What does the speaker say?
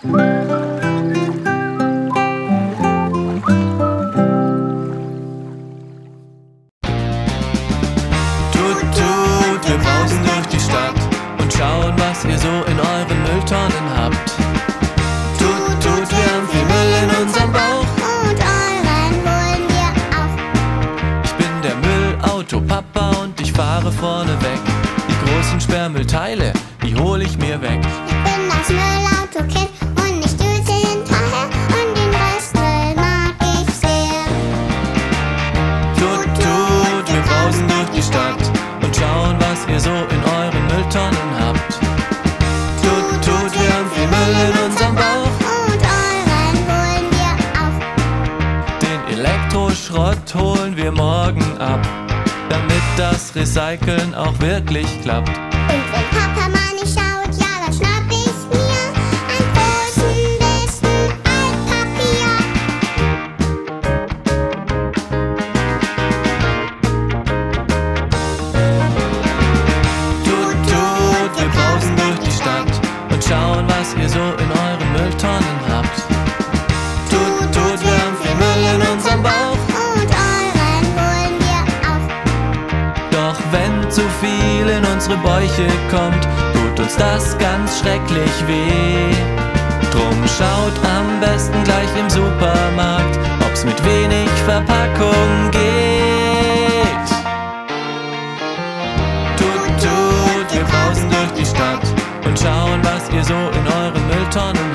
Tut, tut, wir brausen durch die Stadt und schauen, was ihr so in euren Mülltonnen habt. Tut, tut, wir haben viel Müll in unserem Bauch und euren holen wir auf. Ich bin der Müllautopapa und ich fahre vorne weg. Die großen Sperrmüllteile, die hol ich mir weg. Ich bin das Müllautokind und ich düse hinterher und den Restmüll mag ich sehr. Tut, tut, wir brausen durch die Stadt und schauen, was ihr so in euren Mülltonnen habt. Tut, tut, wir haben viel Müll in unserem Bauch Und euren holen wir auf. Den Elektroschrott holen wir morgen ab, damit das Recyceln auch wirklich klappt. Und wenn Papa mal nicht schaut, ja, dann schnapp ich mir einen großen Bissen Altpapier. Tut, tut, wir brausen durch die Stadt und schauen, was ihr so in euren Mülltonnen habt. Tut, tut, wir haben viel Müll in unserem Bauch. Und euren holen wir auf. Doch wenn zu viel in unsere Bäuche kommt, tut uns das ganz schrecklich weh. Drum schaut am besten gleich im Supermarkt, ob's mit wenig Verpackung geht. Tut, tut, wir brausen durch die Stadt und schauen, was ihr so in euren Mülltonnen